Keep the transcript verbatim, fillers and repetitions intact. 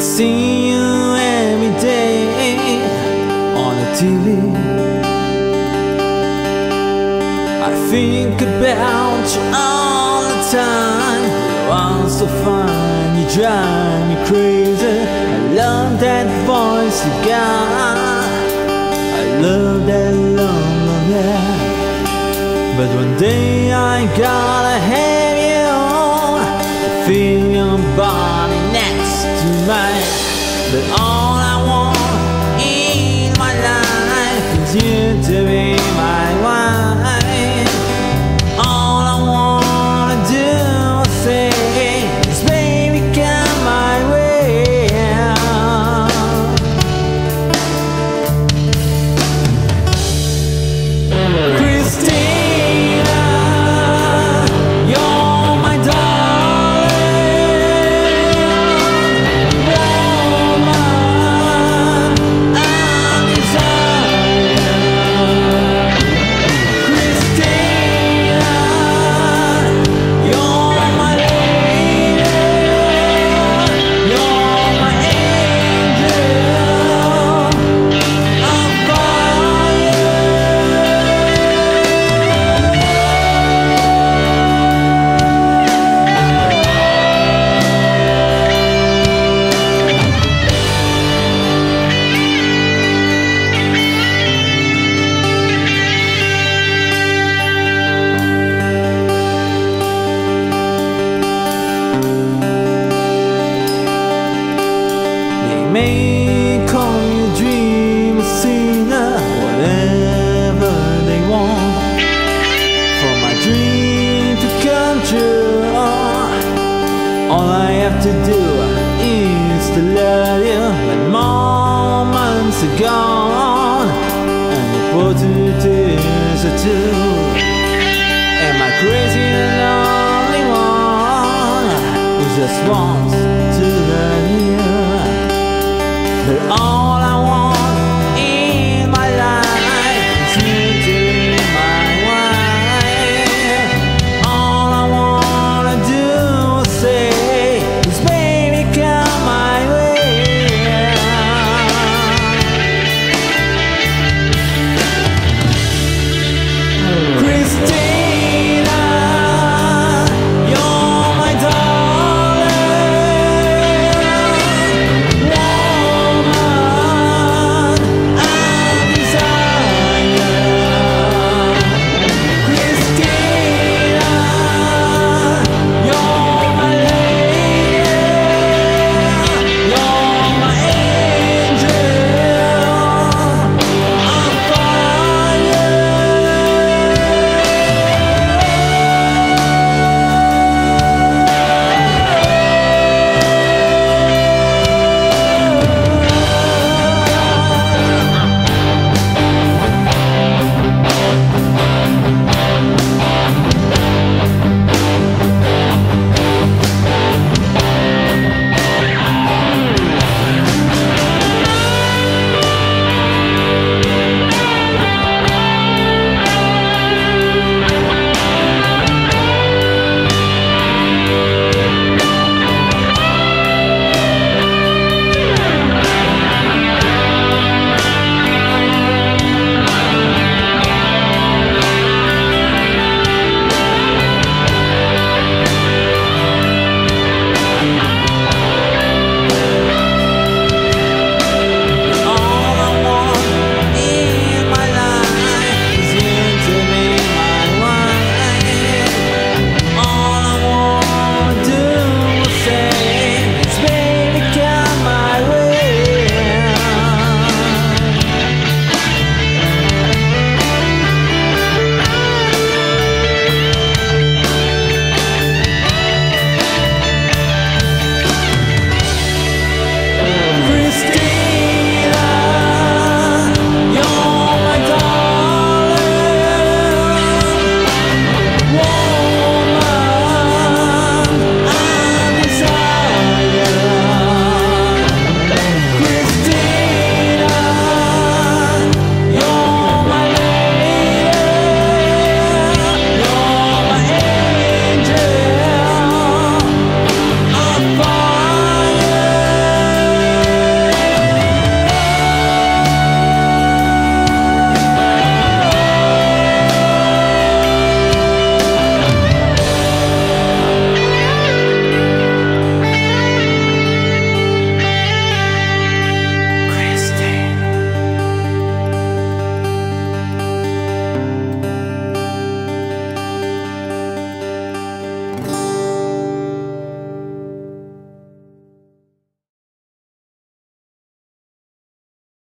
see you every day on the T V. I think about you all the time. You are so fine, you drive me crazy. I love that voice you got, I love that long, long hair. But one day I gotta have you, to feel your body next to mine. But all I want in my life is you to be my wife. All I wanna do or say is baby come my way. Christina, you're my darling woman I desire. Christina, you're my lady, you're my angel of fire. They may call you dream sinner, whatever they want, for my dream to come true. All I have to do is to love you. When moments are gone and the opportunities are too. Am I crazy and the only one who just wants